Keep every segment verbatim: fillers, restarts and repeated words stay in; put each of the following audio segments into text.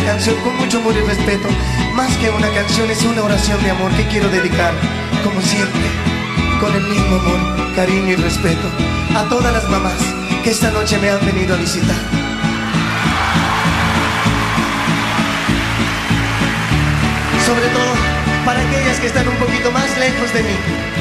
canción con mucho amor y respeto. Más que una canción, es una oración de amor que quiero dedicar, como siempre, con el mismo amor, cariño y respeto, a todas las mamás que esta noche me han venido a visitar. Sobre todo para aquellas que están un poquito más lejos de mí.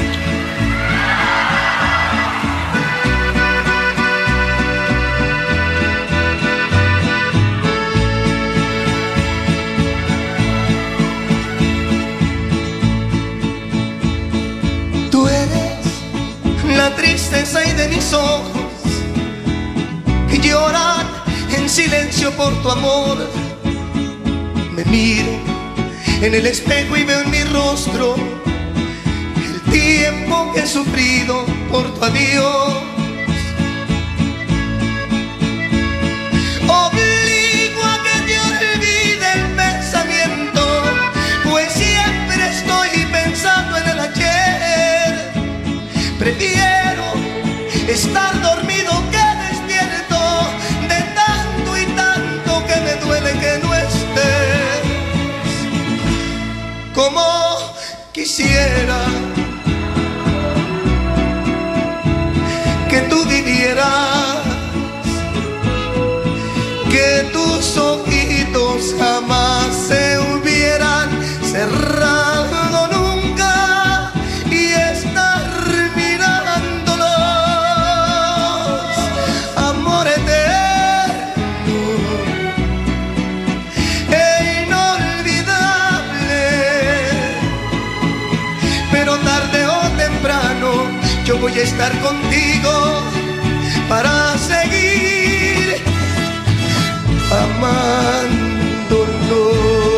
Tú eres la tristeza y de mis ojos que lloran en silencio por tu amor. Me miro en el espejo y veo en mi rostro el tiempo que he sufrido por tu adiós. Obligo a que te olvide el pensamiento, pues siempre estoy pensando en el ayer. Prefiero estar dormido que despierto, de tanto y tanto que me duele que no estés. Como quisiera que tú vivieras, que tus ojitos jamás se hubieran cerrado nunca y estar mirándolos, amor eterno e inolvidable. Pero tarde o temprano yo voy a estar contigo para seguir amándonos.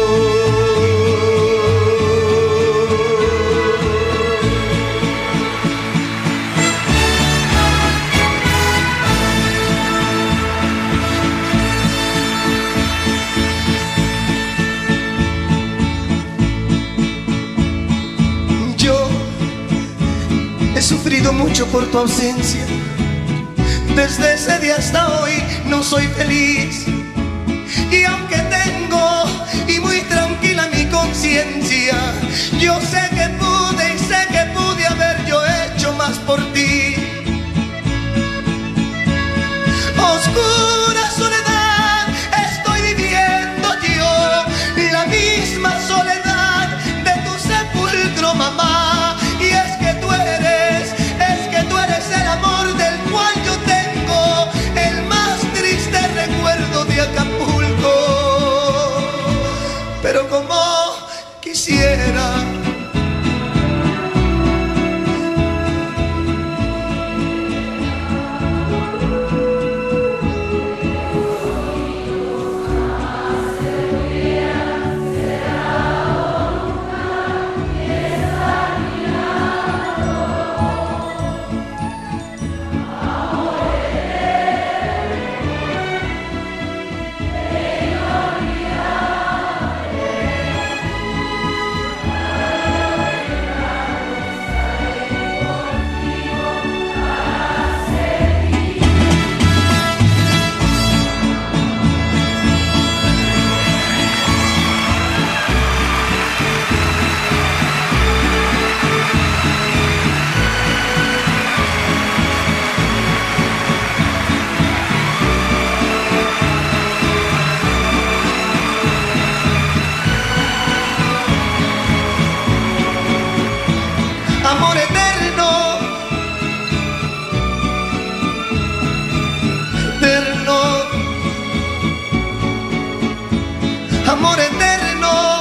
Yo he sufrido mucho por tu ausencia. Desde ese día hasta hoy no soy feliz. Y aunque tengo y muy tranquila mi conciencia, yo sé que pude y sé que pude haber yo hecho más por ti. Oscura soledad estoy viviendo yo, la misma soledad de tu sepulcro, mamá. Y es que tú eres, es que tú eres el amor del cual yo tengo el más triste recuerdo de Acapulco. Pero como quisiera amor eterno, eterno, amor eterno,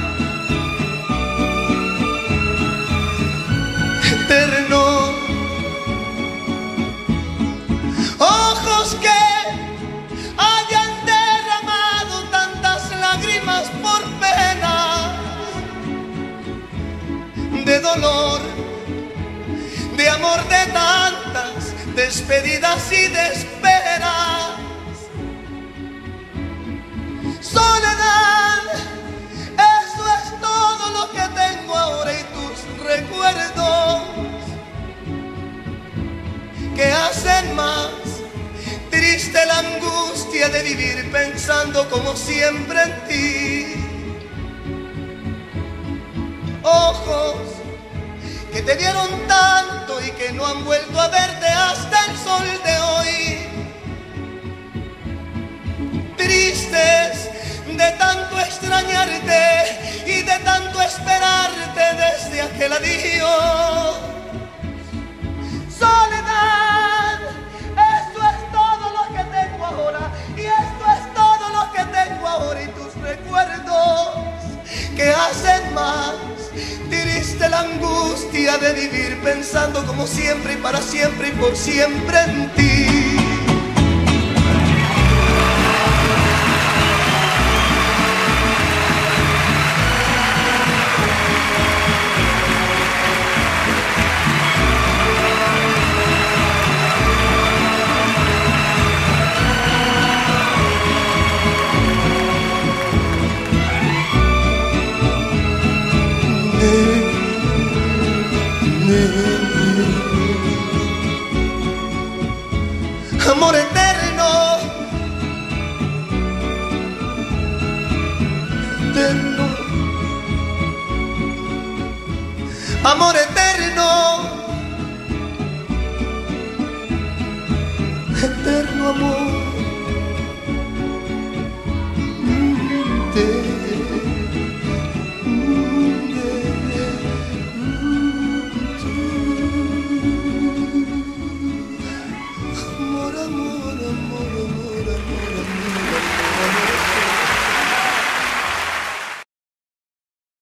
eterno. Ojos que hayan derramado tantas lágrimas por pena, de dolor, de amor, de tantas despedidas y de esperas. Soledad, eso es todo lo que tengo ahora y tus recuerdos que hacen más triste Triste la angustia de vivir pensando como siempre en ti. Ojos que te dieron tanto y que no han vuelto a verte hasta el sol de hoy. Tristes de tanto extrañarte y de tanto esperarte desde aquel adiós. Soledad, eso es todo lo que tengo ahora, y esto es todo lo que tengo ahora, y tus recuerdos que hacen más triste la angustia de vivir pensando como siempre y para siempre y por siempre en ti. Amor eterno, eterno, amor eterno, eterno amor.